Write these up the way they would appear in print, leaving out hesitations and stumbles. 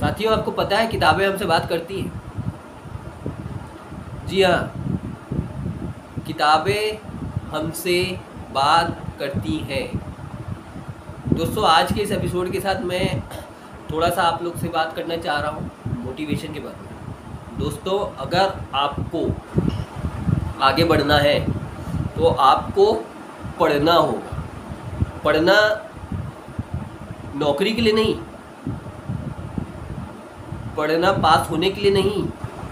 साथियों, आपको पता है किताबें हमसे बात करती हैं। जी हाँ, किताबें हमसे बात करती हैं। दोस्तों, आज के इस एपिसोड के साथ मैं थोड़ा सा आप लोग से बात करना चाह रहा हूँ मोटिवेशन के बारे में। दोस्तों, अगर आपको आगे बढ़ना है तो आपको पढ़ना होगा। पढ़ना नौकरी के लिए नहीं, पढ़ना पास होने के लिए नहीं,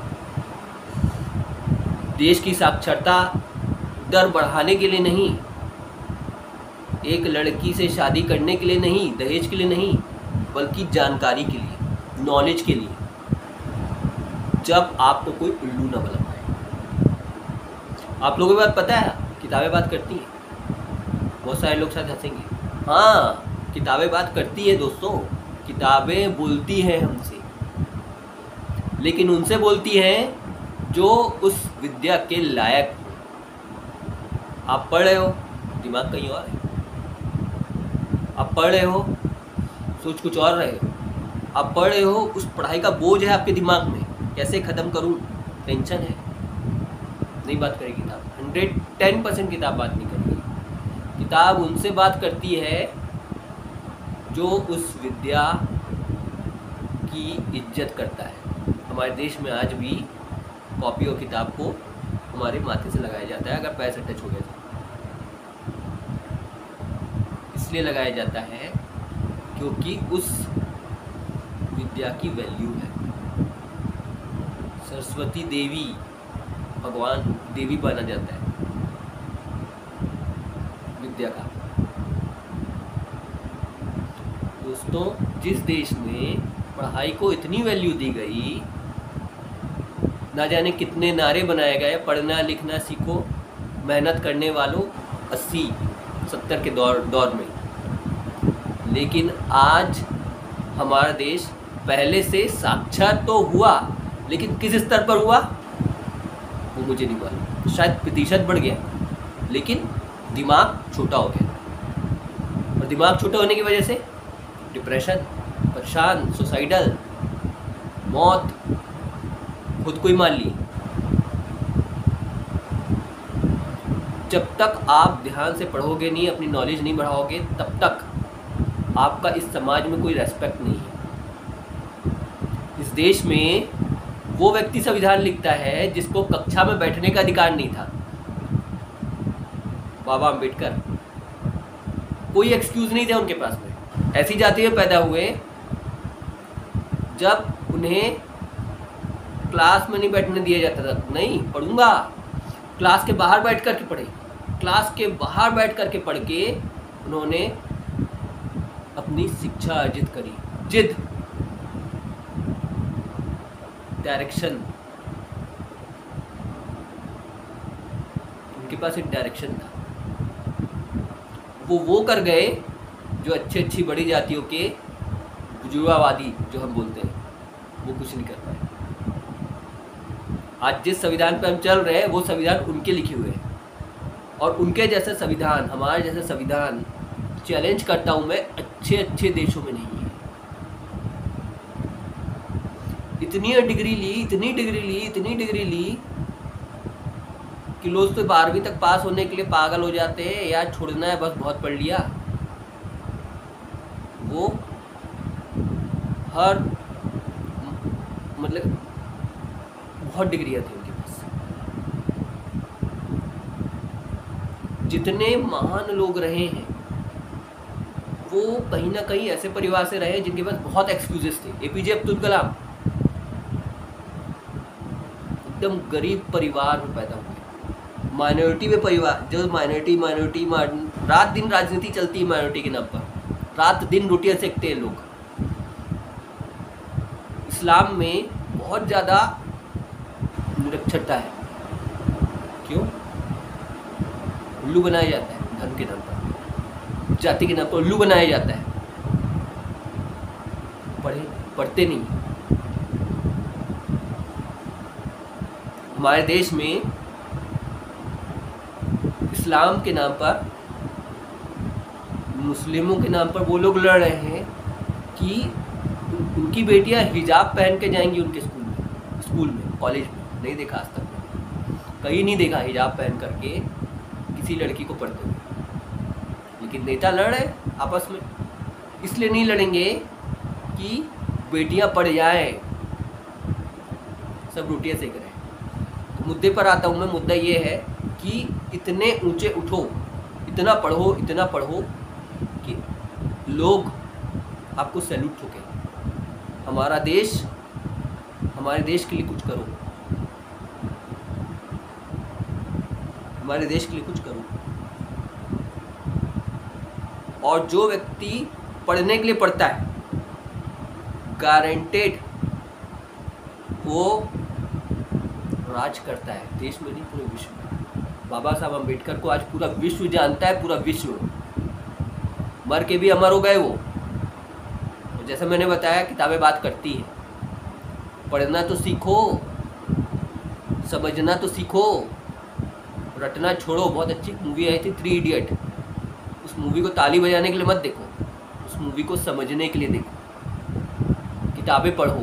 देश की साक्षरता दर बढ़ाने के लिए नहीं, एक लड़की से शादी करने के लिए नहीं, दहेज के लिए नहीं, बल्कि जानकारी के लिए, नॉलेज के लिए, जब आपको कोई उल्लू ना बना पाए। आप लोगों को बात पता है, किताबें बात करती हैं। बहुत सारे लोग शायद हंसेंगे। हाँ, किताबें बात करती है दोस्तों, किताबें बोलती हैं हमसे, लेकिन उनसे बोलती हैं जो उस विद्या के लायक हो। आप पढ़ रहे हो, दिमाग कहीं और है। आप पढ़ रहे हो, सोच कुछ और रहे हो। आप पढ़ रहे हो, उस पढ़ाई का बोझ है आपके दिमाग में, कैसे ख़त्म करूं, टेंशन है। नहीं बात करेगी किताब, 110% किताब बात नहीं करेगी। किताब उनसे बात करती है जो उस विद्या की इज्जत करता है। हमारे देश में आज भी कॉपी और किताब को हमारे माथे से लगाया जाता है। अगर पैर से टच हो गया तो इसलिए लगाया जाता है क्योंकि उस विद्या की वैल्यू है। सरस्वती देवी, भगवान देवी माना जाता है विद्या का। दोस्तों, जिस देश में पढ़ाई को इतनी वैल्यू दी गई, ना जाने कितने नारे बनाए गए, पढ़ना लिखना सीखो, मेहनत करने वालों 80-70 के दौर में, लेकिन आज हमारा देश पहले से साक्षर तो हुआ, लेकिन किस स्तर पर हुआ वो मुझे नहीं मालूम। शायद प्रतिशत बढ़ गया, लेकिन दिमाग छोटा हो गया। और दिमाग छोटा होने की वजह से डिप्रेशन, परेशान, सुसाइडल, मौत, खुद को ही मान ली। जब तक आप ध्यान से पढ़ोगे नहीं, अपनी नॉलेज नहीं बढ़ाओगे, तब तक आपका इस समाज में कोई रेस्पेक्ट नहीं है। इस देश में वो व्यक्ति संविधान लिखता है जिसको कक्षा में बैठने का अधिकार नहीं था, बाबा अम्बेडकर। कोई एक्सक्यूज नहीं थे उनके पास में। ऐसी जाति में पैदा हुए जब उन्हें क्लास में नहीं बैठने दिया जाता था। नहीं, पढ़ूंगा, क्लास के बाहर बैठ कर के पढ़े। क्लास के बाहर बैठ कर के पढ़ के उन्होंने अपनी शिक्षा अर्जित करी। जिद, डायरेक्शन, उनके पास एक डायरेक्शन था। वो कर गए जो अच्छी बड़ी जातियों के बुजुर्गवादी जो हम बोलते हैं, वो कुछ नहीं कर पाए। आज जिस संविधान पे हम चल रहे हैं, वो संविधान उनके लिखे हुए हैं, और उनके जैसा संविधान, हमारे जैसा संविधान, चैलेंज करता हूँ मैं, अच्छे देशों में नहीं है। इतनी डिग्री ली कि लोग तो 12वीं तक पास होने के लिए पागल हो जाते हैं, यार छोड़ना है बस, बहुत पढ़ लिया। वो हर मतलब बहुत डिग्रियाँ थी उनके पास। जितने महान लोग रहे हैं वो कहीं ना कहीं ऐसे परिवार से रहे जिनके पास बहुत एक्सक्यूजेस थे। एपीजे अब्दुल कलाम एकदम गरीब परिवार में पैदा हुए, माइनॉरिटी में परिवार, जो माइनॉरिटी रात दिन राजनीति चलती है माइनॉरिटी के नाम पर, रात दिन रोटियां सेकते हैं लोग। इस्लाम में बहुत ज़्यादा निरक्षरता है। क्यों? उल्लू बनाया जाता है धर्म के नाम पर, जाति के नाम पर उल्लू बनाया जाता है। पढ़ते नहीं। हमारे देश में इस्लाम के नाम पर, मुस्लिमों के नाम पर वो लोग लड़ रहे हैं कि उनकी बेटियां हिजाब पहन के जाएंगी उनके स्कूल में कॉलेज में। नहीं देखा आज तक, कहीं नहीं देखा हिजाब पहन करके किसी लड़की को पढ़ते हुए। लेकिन नेता लड़ रहे आपस में, इसलिए नहीं लड़ेंगे कि बेटियां पढ़ जाएं, सब रोटियां सेक रहे हैं। तो मुद्दे पर आता हूँ मैं। मुद्दा ये है कि इतने ऊंचे उठो, इतना पढ़ो कि लोग आपको सैल्यूट ठोके। हमारे देश के लिए कुछ करो, हमारे देश के लिए कुछ करो। और जो व्यक्ति पढ़ने के लिए पढ़ता है, गारंटेड वो राज करता है, देश में नहीं पूरे विश्व में। बाबा साहब अम्बेडकर को आज पूरा विश्व जानता है, पूरा विश्व। मर के भी अमर हो गए वो। तो जैसे मैंने बताया, किताबें बात करती हैं। पढ़ना तो सीखो, समझना तो सीखो, रटना छोड़ो। बहुत अच्छी मूवी आई थी 3 इडियट। उस मूवी को ताली बजाने के लिए मत देखो, उस मूवी को समझने के लिए देखो। किताबें पढ़ो।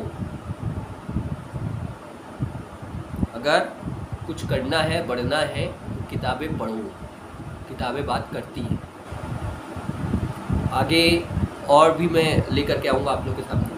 अगर कुछ करना है, बढ़ना है, तो किताबें पढ़ो। किताबें बात करती हैं। आगे और भी मैं लेकर के आऊँगा आप लोगों के सामने।